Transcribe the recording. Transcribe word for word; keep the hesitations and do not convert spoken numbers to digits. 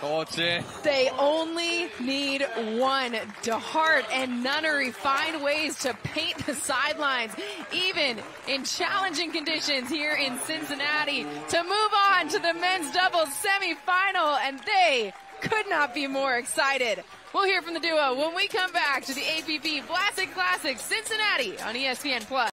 They only need one. DeHeart and Nunnery find ways to paint the sidelines, even in challenging conditions here in Cincinnati, to move on to the men's doubles semifinal, and they could not be more excited. We'll hear from the duo when we come back to the A P P Vlasic Classic Cincinnati on E S P N Plus.